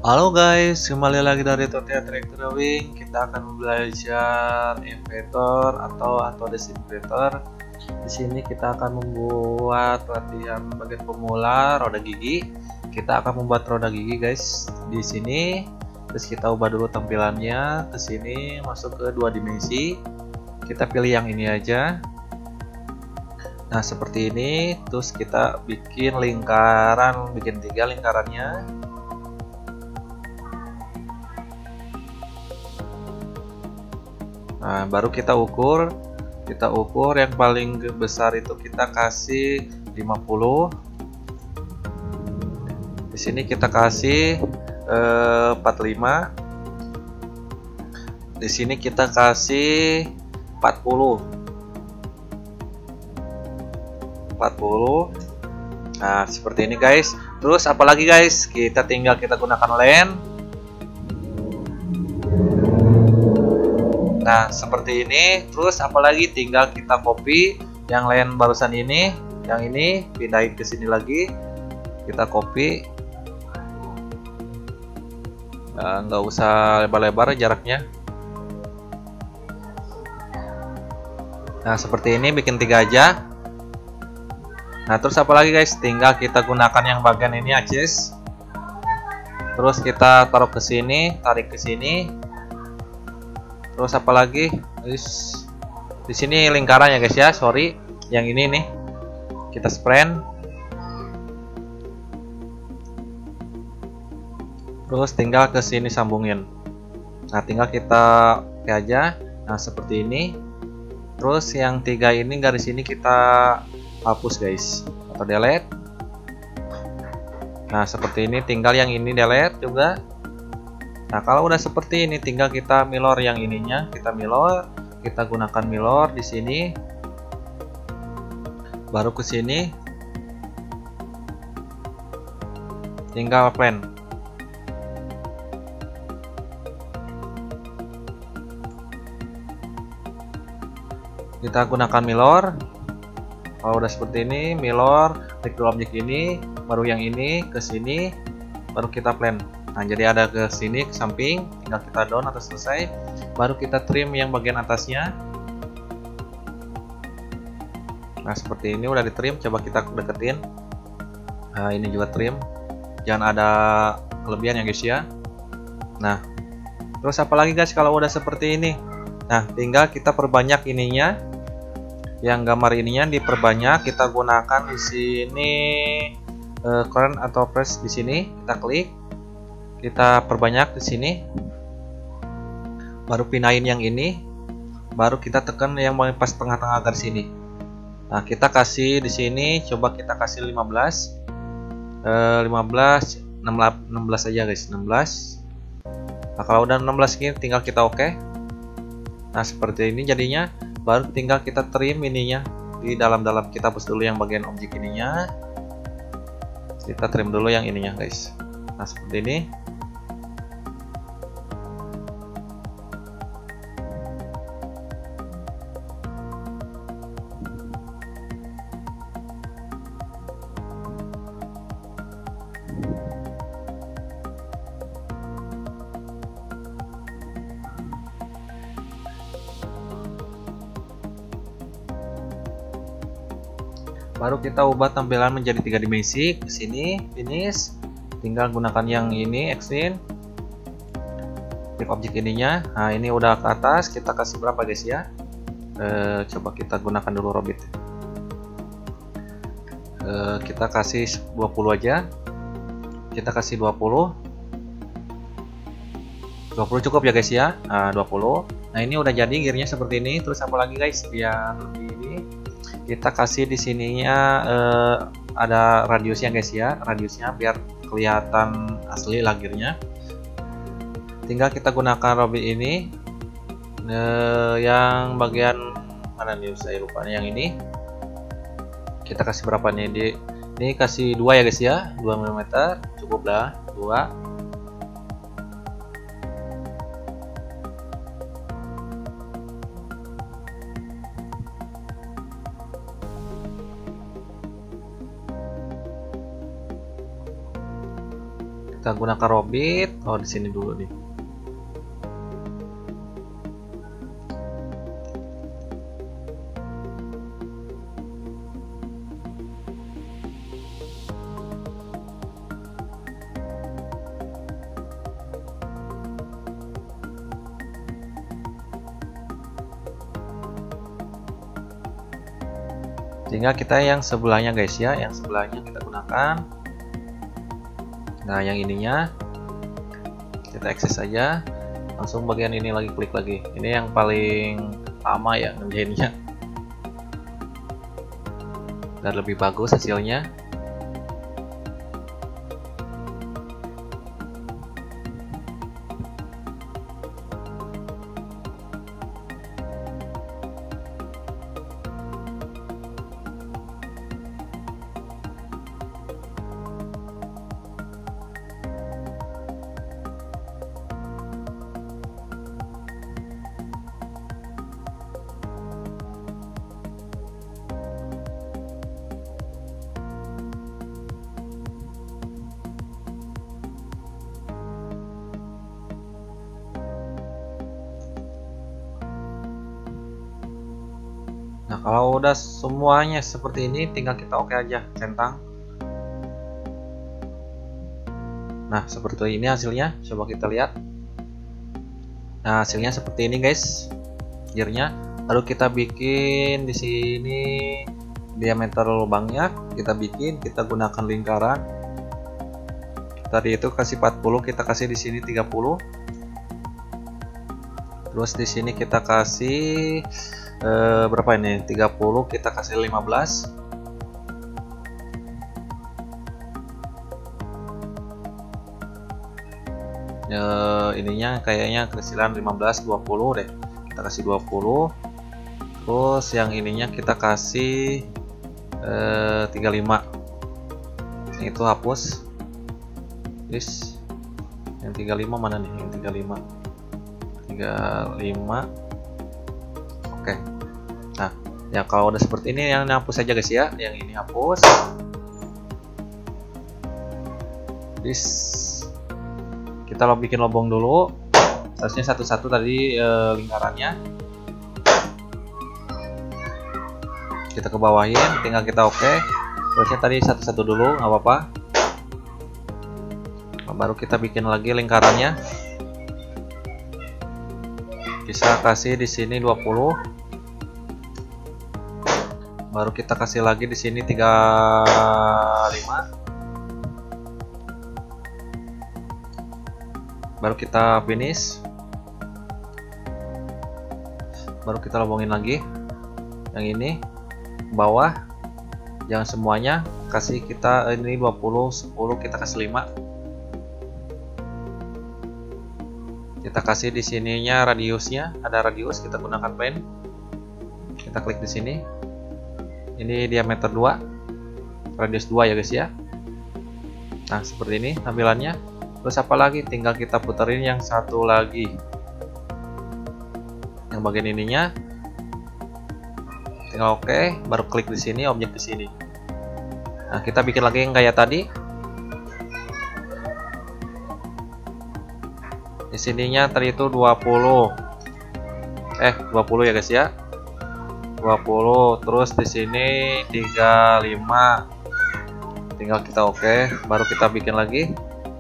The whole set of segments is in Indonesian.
Halo guys, kembali lagi dari Totia Track Drawing. Kita akan belajar inverter atau desinfektor. Di sini kita akan membuat latihan bagian pemula roda gigi. Kita akan membuat roda gigi guys. Di sini, terus kita ubah dulu tampilannya. Ke sini masuk ke 2 dimensi. Kita pilih yang ini aja. Nah seperti ini. Terus kita bikin lingkaran, bikin 3 lingkarannya. Nah, baru kita ukur yang paling besar itu kita kasih 50. Di sini kita kasih 45. Di sini kita kasih 40. Nah, seperti ini guys. Terus apalagi guys? Kita gunakan lens. Nah seperti ini. Terus apalagi tinggal kita copy yang lain barusan ini, yang ini pindahin ke sini lagi, kita copy. Nggak usah lebar-lebar jaraknya. Nah seperti ini, bikin 3 aja. Nah terus apalagi guys, tinggal kita gunakan yang bagian ini axis. Terus kita taruh ke sini, tarik ke sini. Terus apalagi di sini lingkaran ya guys ya, sorry, yang ini nih kita sprint. Terus tinggal ke sini sambungin. Nah tinggal kita oke aja. Nah seperti ini. Terus yang 3 ini garis ini kita hapus guys, atau delete. Nah seperti ini, tinggal yang ini delete juga. Nah kalau udah seperti ini, tinggal kita mirror yang ininya, kita gunakan mirror di sini, baru ke sini, tinggal plan. Kita gunakan mirror. Kalau udah seperti ini, mirror, klik dulu objek ini, baru yang ini ke sini, baru kita plan. Nah jadi ada ke sini, ke samping, tinggal kita down atau selesai, baru kita trim yang bagian atasnya. Nah seperti ini udah di trim, coba kita deketin. Nah ini juga trim, jangan ada kelebihan ya guys ya. Nah terus apalagi guys kalau udah seperti ini, nah tinggal kita perbanyak ininya, yang gambar ininya diperbanyak. Kita gunakan di sini current atau press di sini, kita klik. Kita perbanyak di sini, baru pindahin yang ini, baru kita tekan yang pas tengah-tengah garis sini. Nah kita kasih di sini, coba kita kasih 15, 16 aja guys, 16. Nah kalau udah 16 gini tinggal kita oke. Nah seperti ini jadinya, baru tinggal kita trim ininya di dalam-dalam. Kita hapus dulu yang bagian objek ininya, kita trim dulu yang ininya guys. Nah seperti ini. Baru kita ubah tampilan menjadi 3 dimensi. Ke sini finish, tinggal gunakan yang ini extend, klik objek ininya. Nah ini udah ke atas, kita kasih berapa guys ya? Coba kita gunakan dulu Robit. Kita kasih 20 aja. Kita kasih 20 cukup ya guys ya. Nah 20. Nah ini udah jadi gearnya seperti ini. Terus apa lagi guys, biar lebih ini, kita kasih di sininya ada radiusnya guys ya, radiusnya biar kelihatan asli gearnya. Tinggal kita gunakan Robit ini, yang bagian mana nih, saya lupa nih, yang ini kita kasih berapa nih, ini kasih 2 ya guys ya, 2 mm cukup lah, 2. Kita gunakan Robit. Oh, di sini dulu nih. Sehingga kita yang sebelahnya guys ya, yang sebelahnya kita gunakan. Nah, yang ininya kita akses aja, langsung bagian ini lagi, klik lagi. Ini yang paling lama ya ngerjainnya, biar lebih bagus hasilnya. Nah, kalau udah semuanya seperti ini, tinggal kita oke aja, centang. Nah, seperti ini hasilnya. Coba kita lihat. Nah, hasilnya seperti ini guys, gearnya. Lalu kita bikin di sini diameter lubangnya, kita bikin, kita gunakan lingkaran. Tadi itu kasih 40, kita kasih di sini 30. Terus di sini kita kasih berapa ini? 30, kita kasih 15. Ininya kayaknya kecilan 15, 20 deh. Kita kasih 20. Terus yang ininya kita kasih 35. Yang itu hapus. Yes. Yang 35 mana nih? Yang 35. 35. Oke. Nah, ya kalau udah seperti ini yang hapus aja guys ya. Yang ini hapus. This. Kita bikin lubang dulu. Harusnya satu-satu tadi lingkarannya. Kita ke bawahin, tinggal kita oke. Harusnya tadi satu-satu dulu, nggak apa-apa. Baru kita bikin lagi lingkarannya. Bisa kasih di sini 20. Baru kita kasih lagi di sini 35. Baru kita finish. Baru kita lubangin lagi. Yang ini bawah. Jangan semuanya, kasih kita ini 20, 10 kita kasih 5. Kita kasih di sininya radiusnya, ada radius, kita gunakan pen. Kita klik di sini. Ini diameter 2, radius 2 ya guys ya. Nah, seperti ini tampilannya. Terus apa lagi? Tinggal kita puterin yang satu lagi. Yang bagian ininya. Tinggal oke, baru klik di sini, objek di sini. Nah, kita bikin lagi yang kayak tadi. Di sininya tadi itu 20. 20 ya guys ya. 20, terus di sini 35. Tinggal kita oke, baru kita bikin lagi.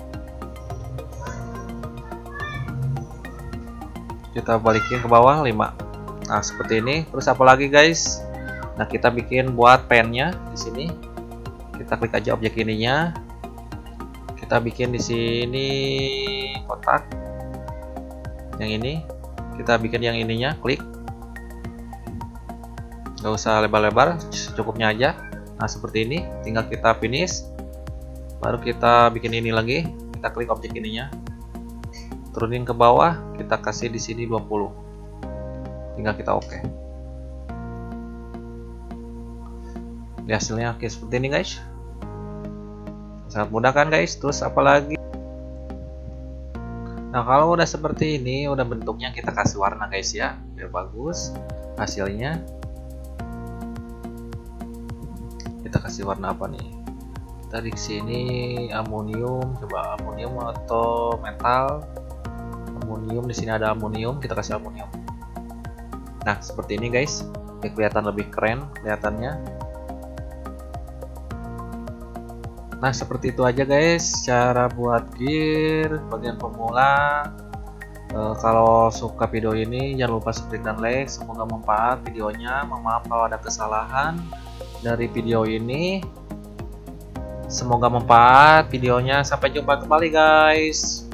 Kita balikin ke bawah 5. Nah, seperti ini. Terus apa lagi guys? Nah, kita bikin buat pennya di sini. Kita klik aja objek ininya. Kita bikin di sini kotak. Yang ini kita bikin yang ininya, klik. Gak usah lebar-lebar, cukupnya aja. Nah, seperti ini. Tinggal kita finish. Baru kita bikin ini lagi. Kita klik objek ininya. Turunin ke bawah, kita kasih di sini 20. Tinggal kita oke. Ini hasilnya oke seperti ini guys. Sangat mudah kan guys. Terus apa lagi? Nah, kalau udah seperti ini, udah bentuknya, kita kasih warna guys ya, biar bagus hasilnya. Kita kasih warna apa nih? Dari sini amonium, coba amonium atau metal. Amonium, di sini ada amonium, kita kasih amonium. Nah, seperti ini guys. Biar kelihatan lebih keren kelihatannya. Nah, seperti itu aja guys cara buat gear bagian pemula. Kalau suka video ini jangan lupa subscribe dan like. Semoga bermanfaat videonya. Mohon maaf kalau ada kesalahan dari video ini. Semoga bermanfaat videonya. Sampai jumpa kembali guys.